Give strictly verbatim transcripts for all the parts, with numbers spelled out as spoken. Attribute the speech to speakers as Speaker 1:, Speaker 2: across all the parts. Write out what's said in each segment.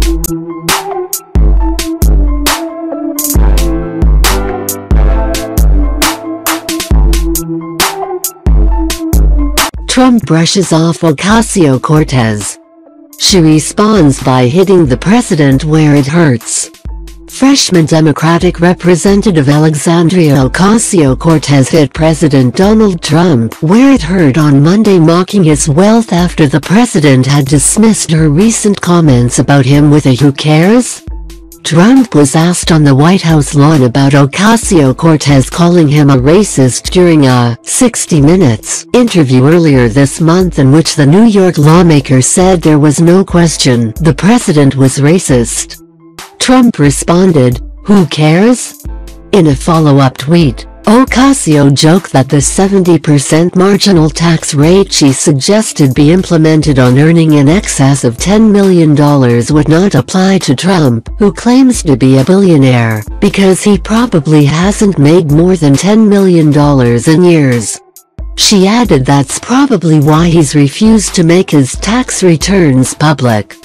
Speaker 1: Trump brushes off Ocasio-Cortez. She responds by hitting the president where it hurts. Freshman Democratic Representative Alexandria Ocasio-Cortez hit President Donald Trump where it hurt on Monday, mocking his wealth after the president had dismissed her recent comments about him with a "who cares?" Trump was asked on the White House lawn about Ocasio-Cortez calling him a racist during a sixty minutes interview earlier this month, in which the New York lawmaker said there was no question the president was racist. Trump responded, "Who cares?" In a follow-up tweet, Ocasio joked that the seventy percent marginal tax rate she suggested be implemented on earning in excess of ten million dollars would not apply to Trump, who claims to be a billionaire, because he probably hasn't made more than ten million dollars in years. She added that's probably why he's refused to make his tax returns public.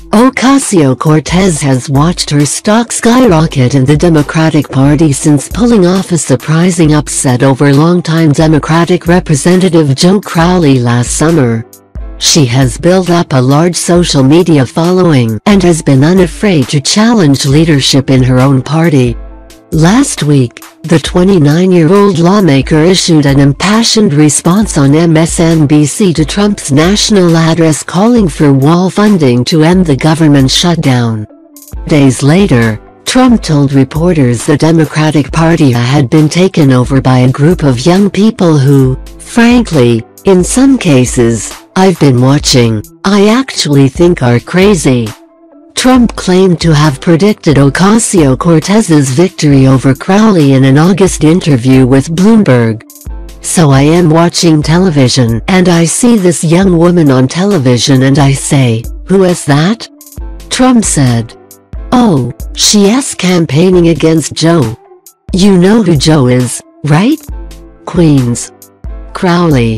Speaker 1: Ocasio-Cortez has watched her stock skyrocket in the Democratic Party since pulling off a surprising upset over longtime Democratic Representative Joe Crowley last summer. She has built up a large social media following and has been unafraid to challenge leadership in her own party. Last week, the twenty-nine-year-old lawmaker issued an impassioned response on M S N B C to Trump's national address calling for wall funding to end the government shutdown. Days later, Trump told reporters the Democratic Party had been taken over by a group of young people who, frankly, in some cases, I've been watching, I actually think are crazy. Trump claimed to have predicted Ocasio-Cortez's victory over Crowley in an August interview with Bloomberg. "So I am watching television, and I see this young woman on television and I say, 'Who is that?'" Trump said. "Oh, she's campaigning against Joe. You know who Joe is, right? Queens. Crowley.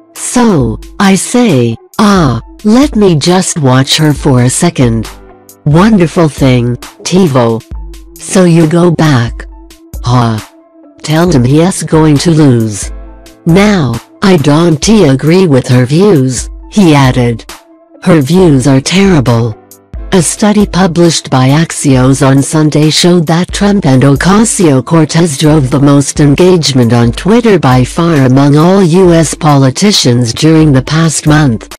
Speaker 1: So, I say, ah, let me just watch her for a second. Wonderful thing, TiVo. So you go back. Huh. Tell him he's going to lose. Now, I don't agree with her views," he added. "Her views are terrible." A study published by Axios on Sunday showed that Trump and Ocasio-Cortez drove the most engagement on Twitter by far among all U S politicians during the past month.